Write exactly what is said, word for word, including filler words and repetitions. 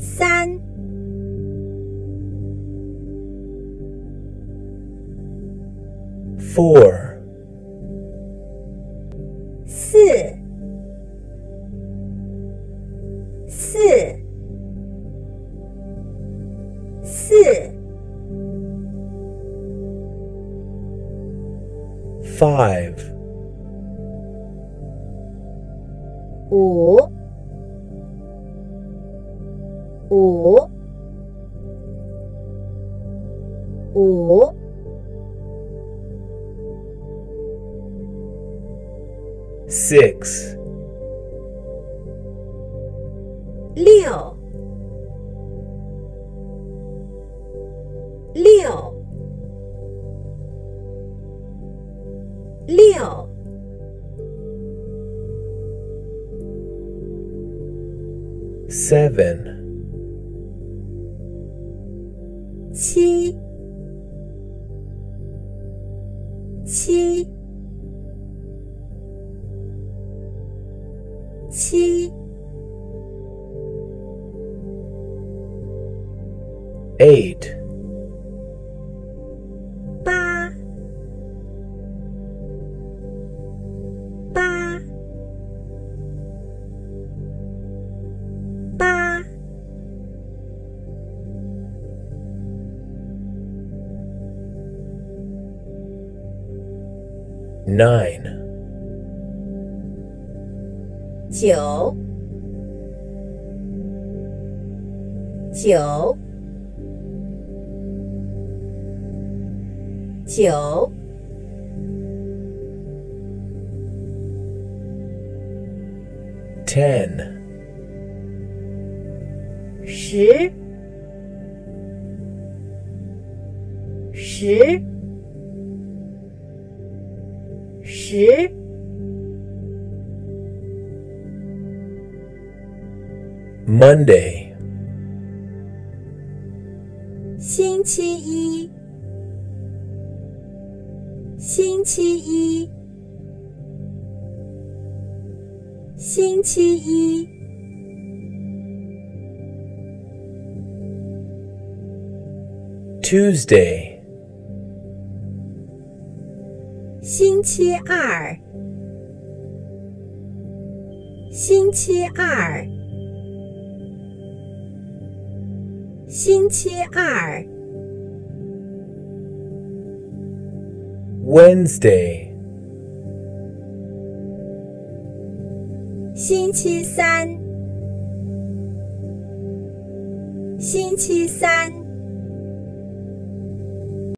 三、 four, 四、四、四、 five, 五、五、五、 six, 六、六、六、 seven, 七、七、七、 eight, 八、八、八、 nine, 九、九、九、 ten, 十、十、十、 Monday, 星期一、星期一、星期一、 Tuesday, 星期二、星期二、星期二、 Wednesday, 星期三、星期三、